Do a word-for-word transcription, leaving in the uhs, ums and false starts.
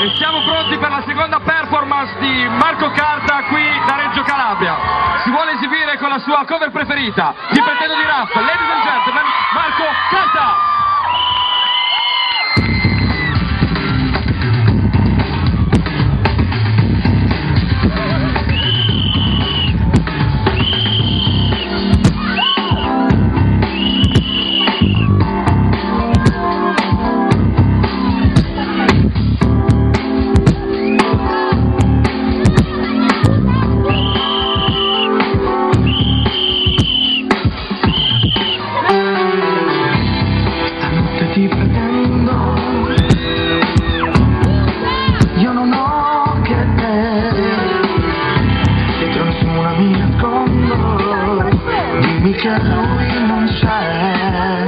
E siamo pronti per la seconda performance di Marco Carta qui da Reggio Calabria. Si vuole esibire con la sua cover preferita, Ti pretendo di rap. Ladies and gentlemen, Marco Carta! Ti pretendo, io non ho che te, dietro nessuna mi nascondo, dimmi che lui non c'è.